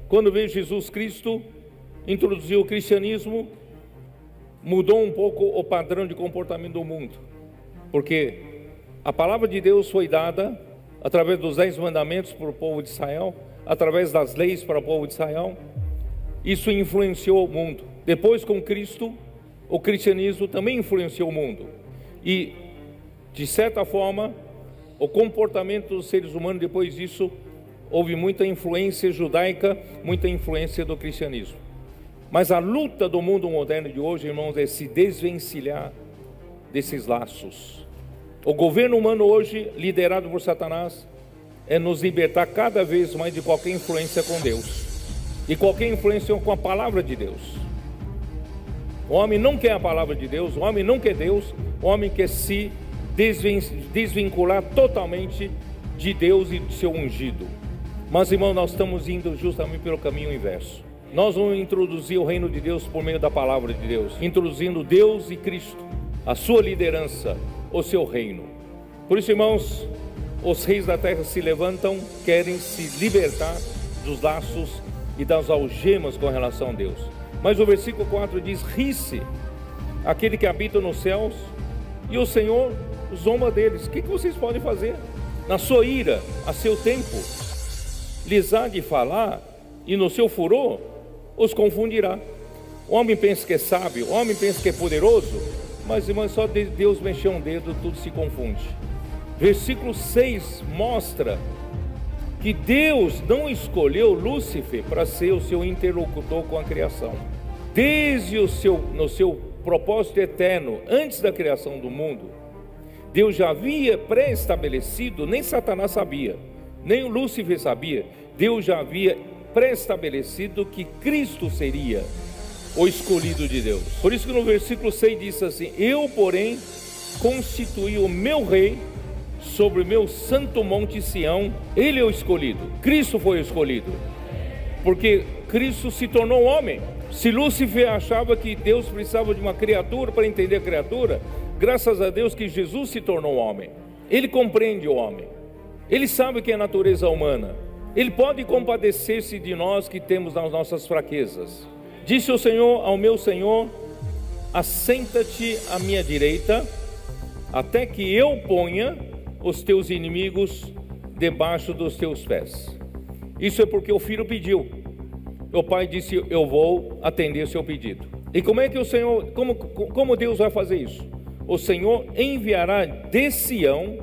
quando veio Jesus Cristo, introduziu o cristianismo, mudou um pouco o padrão de comportamento do mundo, porque a palavra de Deus foi dada através dos 10 mandamentos para o povo de Israel, através das leis para o povo de Israel. Isso influenciou o mundo. Depois, com Cristo, o cristianismo também influenciou o mundo. E, de certa forma, o comportamento dos seres humanos, depois disso, houve muita influência judaica, muita influência do cristianismo. Mas a luta do mundo moderno de hoje, irmãos, é se desvencilhar desses laços. O governo humano hoje, liderado por Satanás, é nos libertar cada vez mais de qualquer influência com Deus e qualquer influência com a palavra de Deus. O homem não quer a palavra de Deus, o homem não quer Deus, o homem quer se desvincular totalmente de Deus e de seu ungido. Mas, irmão, nós estamos indo justamente pelo caminho inverso. Nós vamos introduzir o reino de Deus por meio da palavra de Deus, introduzindo Deus e Cristo, a sua liderança, o seu reino. Por isso, irmãos, os reis da terra se levantam, querem se libertar dos laços e das algemas com relação a Deus. Mas o versículo 4 diz: ri-se aquele que habita nos céus, e o Senhor zomba deles. O que vocês podem fazer? Na sua ira, a seu tempo, lhes há de falar, e no seu furor os confundirá. O homem pensa que é sábio, o homem pensa que é poderoso, mas, irmãos, só Deus mexer um dedo, tudo se confunde. Versículo 6 mostra que Deus não escolheu Lúcifer para ser o seu interlocutor com a criação. Desde no seu propósito eterno, antes da criação do mundo, Deus já havia pré-estabelecido, nem Satanás sabia, nem o Lúcifer sabia, Deus já havia pré-estabelecido que Cristo seria o escolhido de Deus. Por isso que no versículo 6 diz assim: eu, porém, constituí o meu rei sobre o meu santo monte Sião. Ele é o escolhido, Cristo foi o escolhido, porque Cristo se tornou homem. Se Lúcifer achava que Deus precisava de uma criatura para entender a criatura, graças a Deus que Jesus se tornou homem. Ele compreende o homem, ele sabe que é a natureza humana, ele pode compadecer-se de nós que temos as nossas fraquezas. Disse o Senhor ao meu Senhor: assenta-te à minha direita, até que eu ponha os teus inimigos debaixo dos teus pés. Isso é porque o filho pediu. O pai disse: eu vou atender seu pedido. E como é que o Senhor, como Deus vai fazer isso? O Senhor enviará de Sião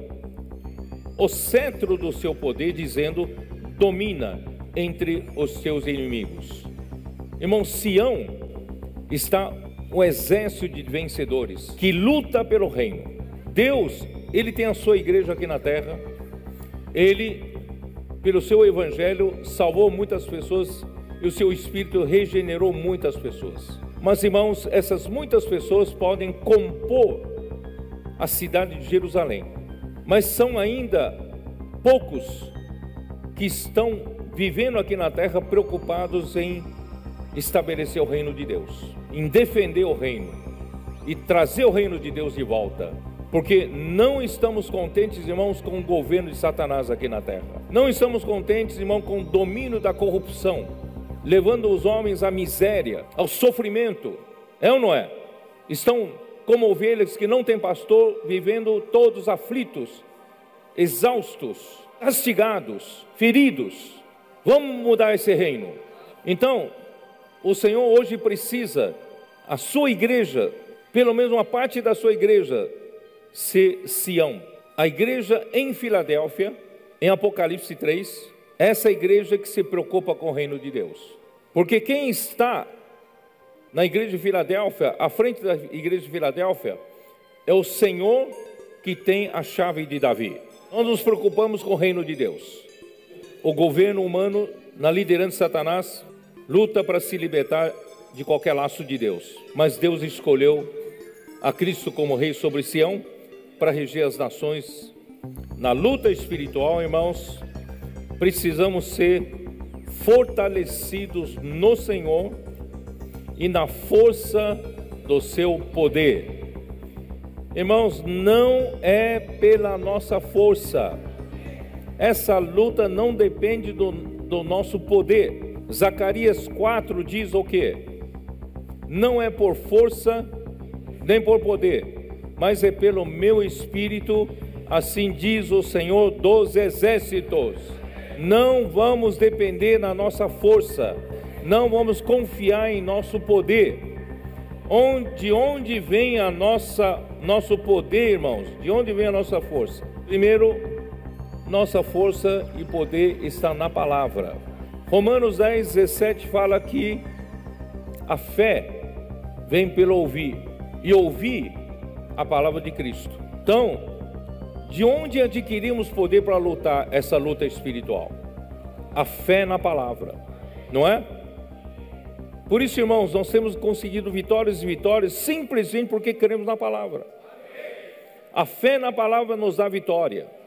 o cetro do seu poder, dizendo: domina entre os teus inimigos. Irmão, Sião está um exército de vencedores que luta pelo reino. Deus, Ele tem a sua igreja aqui na terra. Ele, pelo seu evangelho, salvou muitas pessoas e o seu Espírito regenerou muitas pessoas. Mas, irmãos, essas muitas pessoas podem compor a cidade de Jerusalém, mas são ainda poucos que estão vivendo aqui na terra preocupados em estabelecer o reino de Deus, em defender o reino e trazer o reino de Deus de volta. Porque não estamos contentes, irmãos, com o governo de Satanás aqui na terra. Não estamos contentes, irmão, com o domínio da corrupção, levando os homens à miséria, ao sofrimento. É ou não é? Estão como ovelhas que não têm pastor, vivendo todos aflitos, exaustos, castigados, feridos. Vamos mudar esse reino. Então, o Senhor hoje precisa, a sua igreja, pelo menos uma parte da sua igreja, ser Sião. A igreja em Filadélfia, em Apocalipse 3, essa igreja que se preocupa com o reino de Deus. Porque quem está na igreja de Filadélfia, à frente da igreja de Filadélfia, é o Senhor que tem a chave de Davi. Nós nos preocupamos com o reino de Deus. O governo humano, na liderança de Satanás, luta para se libertar de qualquer laço de Deus. Mas Deus escolheu a Cristo como rei sobre Sião para reger as nações. Na luta espiritual, irmãos, precisamos ser fortalecidos no Senhor e na força do seu poder. Irmãos, não é pela nossa força. Essa luta não depende do nosso poder. Zacarias 4 diz o quê? Não é por força nem por poder, mas é pelo meu espírito, assim diz o Senhor dos exércitos. Não vamos depender da nossa força, não vamos confiar em nosso poder. De onde vem nosso poder, irmãos? De onde vem a nossa força? Primeiro, nossa força e poder está na palavra. Romanos 10, 17 fala que a fé vem pelo ouvir, e ouvir a palavra de Cristo. Então, de onde adquirimos poder para lutar essa luta espiritual? A fé na palavra, não é? Por isso, irmãos, nós temos conseguido vitórias e vitórias simplesmente porque cremos na palavra. A fé na palavra nos dá vitória.